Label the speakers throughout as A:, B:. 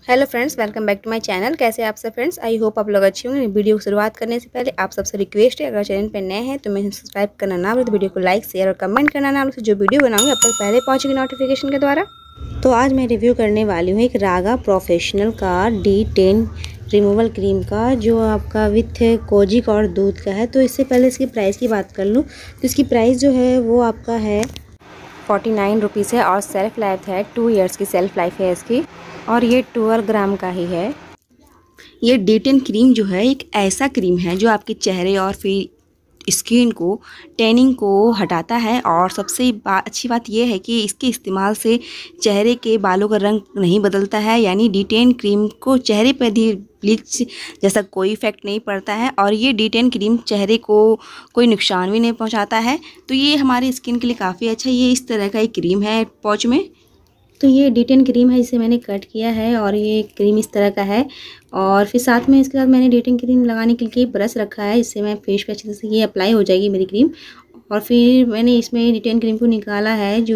A: Hello friends, welcome back to my channel. कैसे आप सब फ्रेंड्स? आई होप आप लोग अच्छे होंगे। वीडियो को शुरुआत करने से पहले आप सबसे रिक्वेस्ट है, अगर चैनल पर नए हैं तो मैं सब्सक्राइब करना ना भूलें, तो वीडियो को लाइक शेयर और कमेंट करना ना भूलें। जो वीडियो बनाऊंगी अब तक पहले पहुंचेगी नोटिफिकेशन के द्वारा। तो आज मैं रिव्यू करने वाली हूँ एक रागा प्रोफेशनल का D10 रिमूवल क्रीम का, जो आपका विथ कोजिक और दूध का है। तो इससे पहले इसकी प्राइस की बात कर लूँ तो इसकी प्राइस जो है वो आपका है 49 रुपीज़ है और सेल्फ लाइफ है 2 ईयर्स की सेल्फ लाइफ है इसकी, और ये 12 ग्राम का ही है। ये D10 क्रीम जो है एक ऐसा क्रीम है जो आपके चेहरे और फिर स्किन को टैनिंग को हटाता है। और सबसे अच्छी बात यह है कि इसके इस्तेमाल से चेहरे के बालों का रंग नहीं बदलता है, यानी D10 क्रीम को चेहरे पर भी ब्लीच जैसा कोई इफेक्ट नहीं पड़ता है। और ये D10 क्रीम चेहरे को कोई नुकसान भी नहीं पहुंचाता है। तो ये हमारी स्किन के लिए काफ़ी अच्छा है। ये इस तरह का एक क्रीम है पाउच में। तो ये D10 क्रीम है, जिसे मैंने कट किया है और ये क्रीम इस तरह का है। और फिर साथ में इसके साथ मैंने D10 क्रीम लगाने के लिए ब्रश रखा है, इससे मैं फेस पे अच्छे से ये अप्लाई हो जाएगी मेरी क्रीम। और फिर मैंने इसमें D10 क्रीम को निकाला है, जो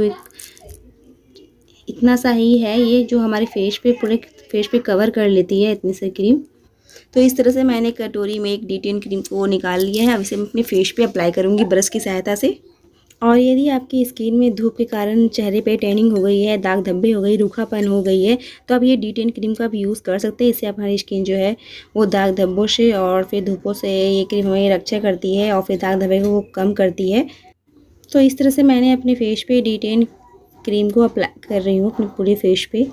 A: इतना सा ही है ये, जो हमारे फेस पे पूरे फेस पे कवर कर लेती है इतनी सी क्रीम। तो इस तरह से मैंने कटोरी में एक D10 क्रीम को निकाल लिया है। अब इसे मैं अपने फेस पे अप्लाई करूँगी ब्रश की सहायता से। और यदि आपकी स्किन में धूप के कारण चेहरे पे टैनिंग हो गई है, दाग धब्बे हो गई, रूखापन हो गई है, तो आप ये D10 क्रीम का भी यूज़ कर सकते हैं। इससे हमारी स्किन जो है वो दाग धब्बों से और फिर धूपों से ये क्रीम हमें रक्षा करती है और फिर दाग धब्बे को वो कम करती है। तो इस तरह से मैंने अपने फेस पे D10 क्रीम को अप्लाई कर रही हूँ अपने पूरे फेस पे।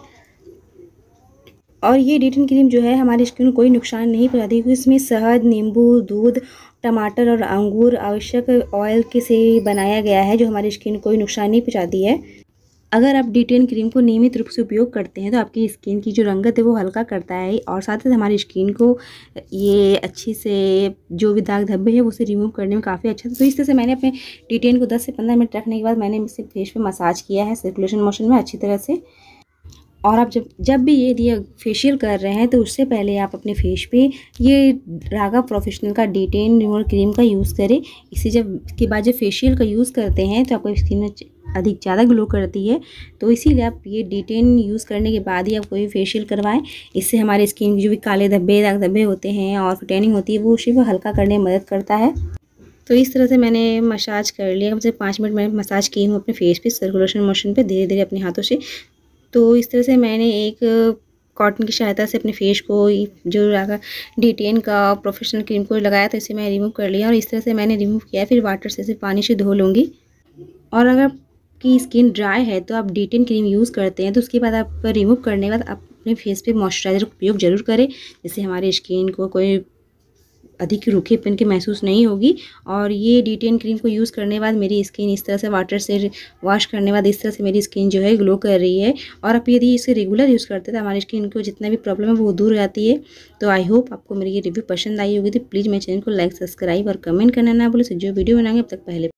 A: और ये D10 क्रीम जो है हमारी स्किन को कोई नुकसान नहीं पहुंचाती, क्योंकि इसमें शहद, नींबू, दूध, टमाटर और अंगूर आवश्यक ऑयल के से बनाया गया है, जो हमारी स्किन को कोई नुकसान नहीं पहुंचाती है। अगर आप D10 क्रीम को नियमित रूप से उपयोग करते हैं तो आपकी स्किन की जो रंगत है वो हल्का करता है, और साथ ही हमारी स्किन को ये अच्छी से जो भी दाग धब्बे हैं उसे रिमूव करने में काफ़ी अच्छा है। तो इस तरह से मैंने अपने D10 को 10 से 15 मिनट रखने के बाद मैंने इसे फेस पे मसाज किया है सर्कुलेशन मोशन में अच्छी तरह से। और आप जब भी ये फेशियल कर रहे हैं तो उससे पहले आप अपने फेस पे ये रागा प्रोफेशनल का D10 रिमूवल क्रीम का यूज़ करें। इसी के बाद जब फेशियल का यूज़ करते हैं तो आपको स्किन अधिक ज़्यादा ग्लो करती है। तो इसीलिए आप ये D10 यूज़ करने के बाद ही आप कोई फेशियल करवाएं। इससे हमारे स्किन के जो भी काले धब्बे, दाग धब्बे होते हैं और टैनिंग होती है वो उसे वो हल्का करने में मदद करता है। तो इस तरह से मैंने मसाज कर लिया, कम से 5 मिनट मैंने मसाज की हूँ अपने फेस पे सर्कुलेशन मोशन पे धीरे धीरे अपने हाथों से। तो इस तरह से मैंने एक कॉटन की सहायता से अपने फेस को जो रागा D10 का प्रोफेशनल क्रीम को लगाया था इसे मैं रिमूव कर लिया, और इस तरह से मैंने रिमूव किया। फिर वाटर से सिर्फ पानी से धो लूँगी। और अगर आपकी स्किन ड्राई है तो आप D10 क्रीम यूज़ करते हैं तो उसके बाद आप रिमूव करने के बाद आप अपने फेस पे मॉइस्चराइज़र का उपयोग ज़रूर करें, जिससे हमारी स्किन को कोई अधिक रूखेपन की महसूस नहीं होगी। और ये D10 क्रीम को यूज़ करने के बाद मेरी स्किन इस तरह से वाटर से वॉश करने के बाद इस तरह से मेरी स्किन जो है ग्लो कर रही है। और आप यदि इसे रेगुलर यूज़ करते हैं तो हमारी स्किन को जितना भी प्रॉब्लम है वो दूर हो जाती है। तो आई होप आपको मेरी ये रिव्यू पसंद आई होगी। तो प्लीज़ मेरे चैनल को लाइक, सब्सक्राइब और कमेंट करना ना भूलें। जो वीडियो बनाएंगे अब तक पहले